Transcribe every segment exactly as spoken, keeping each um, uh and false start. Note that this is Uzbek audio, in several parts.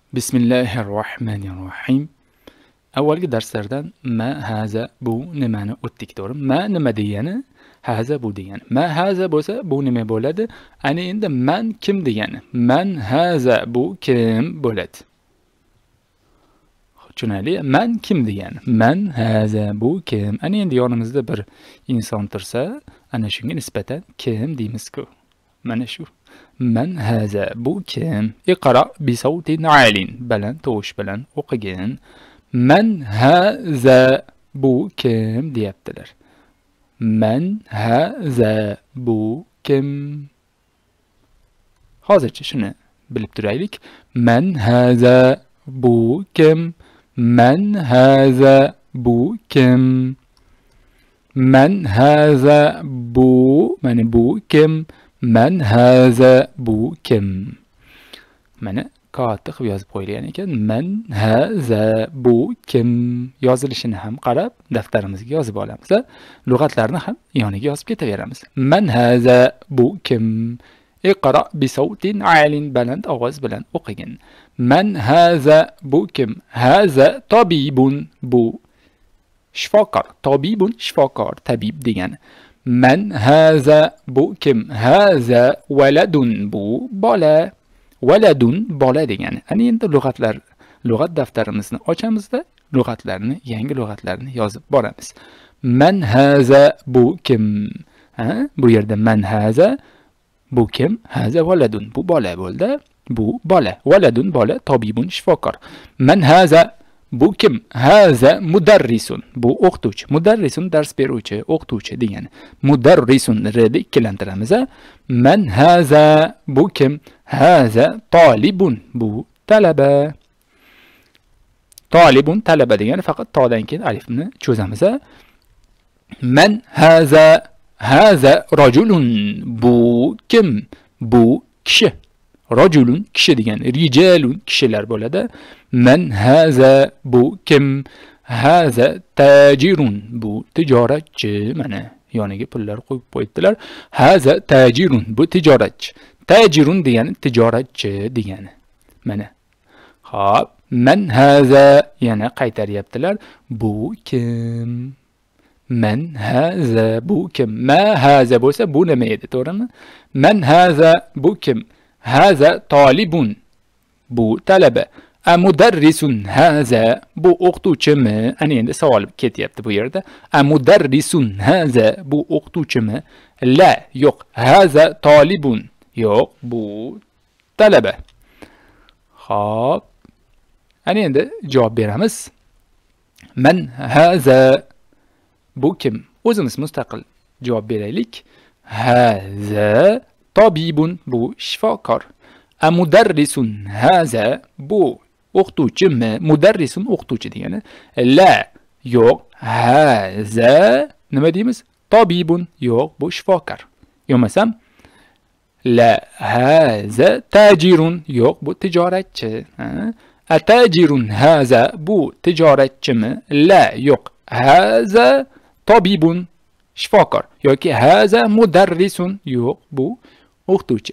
Bismillahirrohmanirrohim. Avvalgi darslardan ma haza bu nimani o'tdik, to'g'rimi? Ma nima degani, haza bu degani. Ma haza bo'lsa bu nima bo'ladi? Ana endi man kim degani. Man haza bu kim bo'ladi. Tushunali? Man kim degani. Man haza bu kim. Ana endi yonimizda bir inson tursa, ana shunga nisbatan kim deymiz-ku. Mana shu. Man haza bu kim? Iqra bi savtin alin. Baland tovush bilan o'qigin. Man haza bu kim deyaptilar. Man haza bu kim? Hozircha shuni bilib turaylik. Man haza bu kim? Man haza bu kim? Man haza bu, mana bu kim? Man haza bu kim? Mana katta qilib yozib qo'yilgan ekan. Man haza bu kim? Yozilishini ham qarab daftarimizga yozib olamiz. Lug'atlarni ham yoniga yozib ketaveramiz. Man haza bu kim? Iqra bi savtin alin, baland ovoz bilan o'qigin. Man haza bu kim? Haza tabibun, bu shifokor. Tabibun shifokor, tabib degani. Man haza bu kim? Haza waladun, bu bola. Waladun bola degani. Ana endi lug'atlar, lug'at daftarimizni ochamizda lug'atlarni, yangi lug'atlarni yozib boramiz. Man haza bu kim? Ha? Bu yerda man haza bu kim? Haza waladun, bu bola bo'ldi. Bu bola. Waladun bola, tabibun shifokor. Man haza bu kim? Haza mudarrisun, bu o'qituvchi. Mudarrisun dars beruvchi, o'qituvchi degani. Mudarrisun rni ikkilantiramiz. Man haza bu kim? Haza talibun, bu talaba. Talibun talaba degani faqat to'dan keyin alifni cho'zamiz. Man haza, haza rajulun, bu kim? Bu kishi. Rajulun kishi degani, rijalun kishilar bo'ladi. Man haza bu kim? Haza tajirun, bu tijoratchi. Mana yoniga pullar qo'yib qo'yibdilar. Haza tajirun, bu tijoratchi. Tajirun degani tijoratchi degani. Mana. Xo'p, man haza yana qaytaryaptilar. Bu kim? Man haza bu kim? Ma haza bo'lsa bu nima edi, to'g'rimi? Man haza bu kim? Haza talibun, bu talaba. A mudarrisun haza, bu o'qituvchimi? Ana endi savol ketyapti bu yerda. A mudarrisun haza, bu o'qituvchimi? La, yo'q. Haza talibun, yo'q, bu talaba. Xo'p. Ana endi javob beramiz. Man haza bu kim? O'zimiz mustaqil javob beraylik. Haza tabibun, bu shifokor. A mudarrisun haza, bu o'qituvchimi? Mudarrisun o'qituvchi degani. La, yo'q. Haza nima deymiz? Tabibun, yo'q, bu shifokor. Yo'masam la, haza tajirun, yo'q, bu tijoratchi. A tajirun haza, bu tijoratchimi? La, yo'q. Haza tabibun, shifokor. Yoki haza mudarrisun, yo'q, bu o'qituvchi.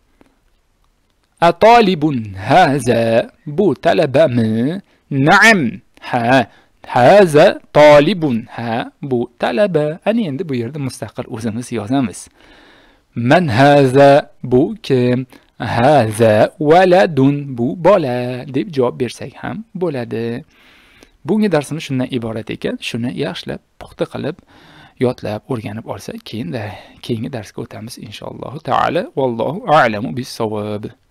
A talibun haza, bu talabami? Na'am, ha. Haza talibun, ha, bu talaba. Ana endi bu yerda mustaqil o'zimiz yozamiz. Man haza bu kim? Haza waladun, bu bola deb javob bersak ham bo'ladi. Bunga darsimiz shundan iborat ekan. Shuni yaxshilab, puxta qilib yodlab, o'rganib olsak, keyin keyingi darsga o'tamiz inshaalloh taala. Vallohu a'lamu bis-savob.